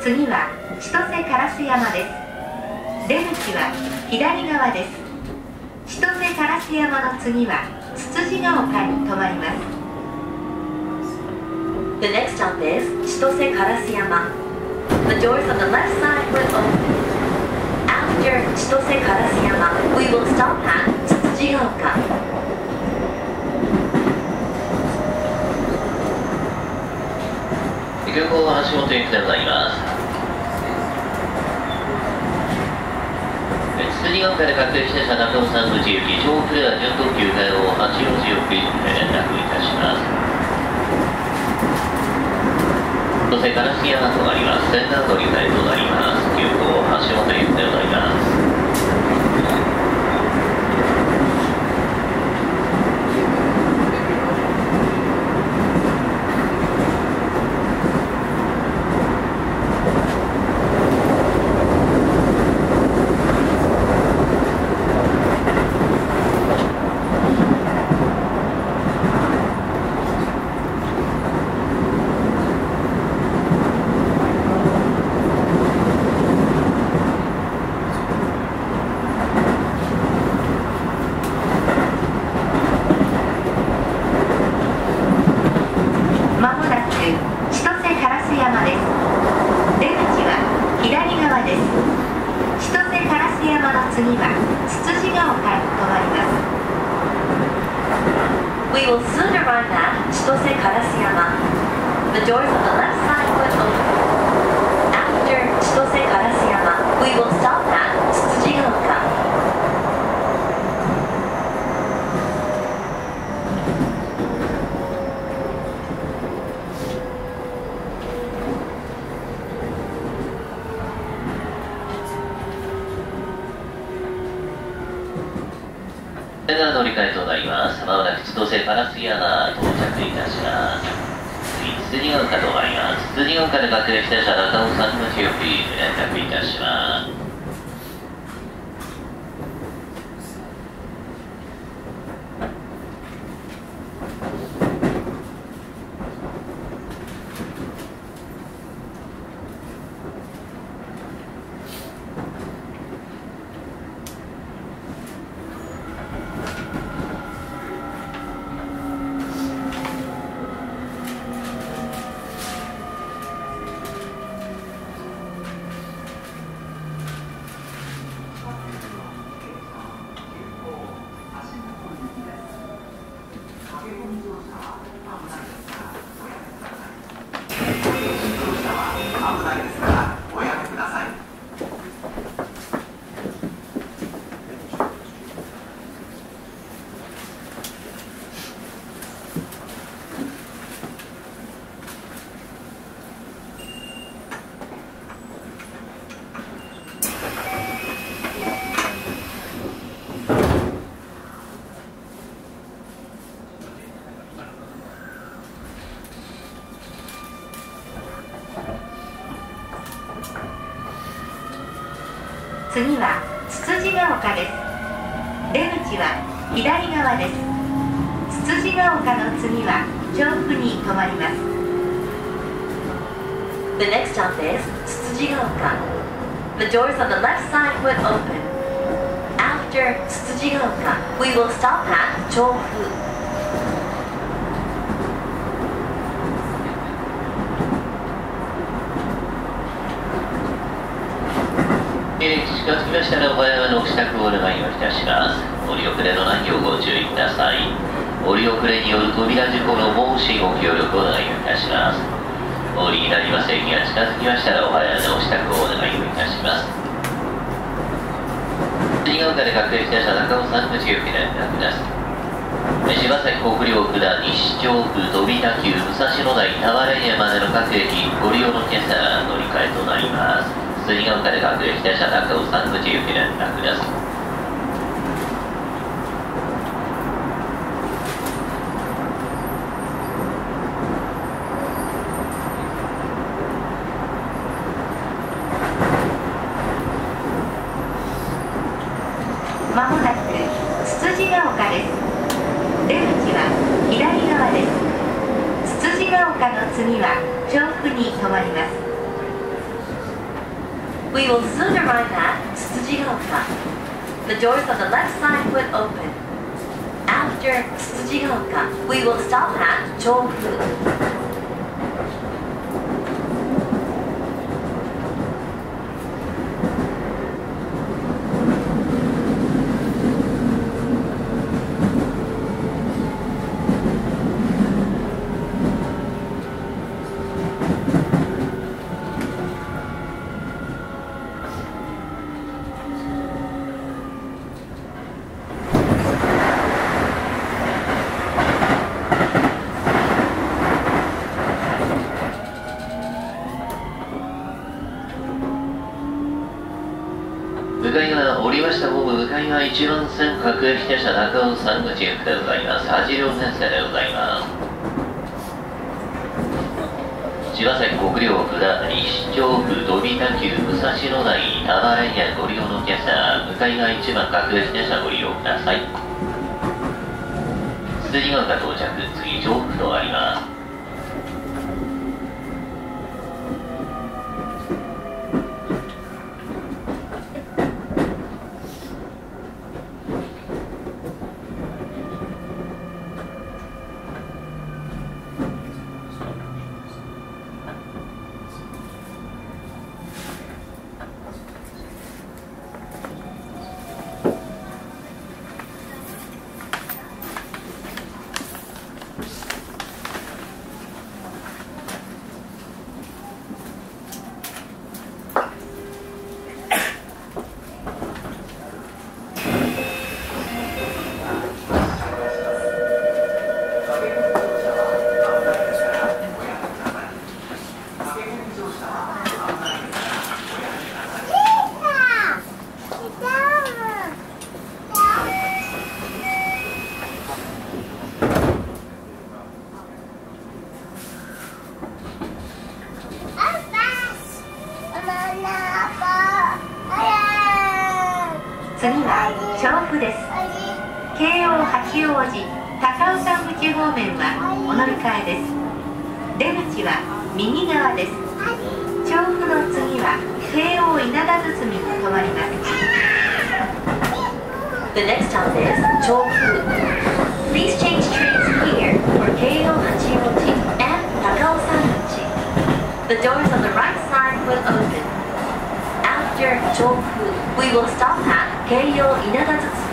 次は千歳烏山です。出口は左側です。千歳烏山の次はつつじが丘に停まります。 The next stop is Chitose Karasuyama. The doors on the left side will open. After Chitose Karasuyama, we will stop at Tsujigaoka. 空港は橋本行きでございます。つつじが丘で確定した中尾山口行き、調布では準特急がを八王子行きで連絡いたします。千歳烏山となります。仙台乗り換えとなります。急行橋本行きでございます。 We will soon arrive at Chitose Karasuyama. The doors on the left side will open. After Chitose Karasuyama, we will stop at Tsujigaoka. それでは乗り換えとなります。まもなく千歳烏山到着いたします。次、つつじが丘となります。つつじが丘で確認した車中尾山口行き連絡いたします。 次はつつじが丘です。出口は左側です。つつじが丘の次は調布に停まります。 The next stop is Tsujigaoka. The doors on the left side will open. After Tsujigaoka, we will stop at Chofu. 近づきましたらお早めのご支度をお願いをいたします。降り遅れのないようご注意ください。降り遅れによる扉事故の防止ご協力をお願いをいたします。お降りになります駅が近づきましたらお早めのご支度をお願いをいたします。つつじが丘で確定した車中尾山口行き連絡です。柴崎国領下西調布飛田急武蔵野台田原家までの各駅ご利用の皆様乗り換えとなります。つつじが丘で確定した車中尾山口行き連絡です。 まもなくつつじが丘です。出口は左側です。つつじが丘の次は調布に停まります。 We will soon arrive at Tsujigaoka. The doors on the left side will open. After Tsujigaoka, we will stop at Chofu. 向かい側降りましたホーム向かい側1番線各駅停車中尾山口行きでございます。8両編成でございます。茅ヶ崎国領下り市長府飛び田急武蔵野台田原エリアご利用のお客様、向かい側1番各駅停車ご利用ください。つつじが丘到着、次調布とあります。 次は調布です。京王八王子高尾山口方面はお乗り換えです。出口は右側です。調布の次は京王稲田堤に停まります。 The next stop is Chofu. Please change trains here for Keio Hachioji and Takao Sanguchi. The doors on the right side will open. After Chofu, we will stop at Keio Inadatsutsuki.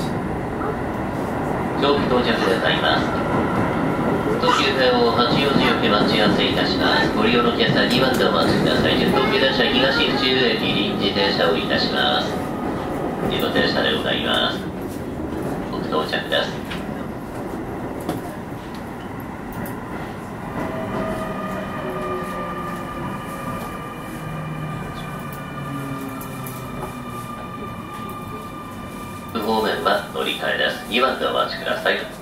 調布到着でございます。特急京王八王子行け待ち合わせいたします。ご利用のお客さん2番でお待ちください。東急電車東府中駅臨時停車をいたします。次の停車でございます。ご到着です。方面は乗り換えです。2番でお待ちください。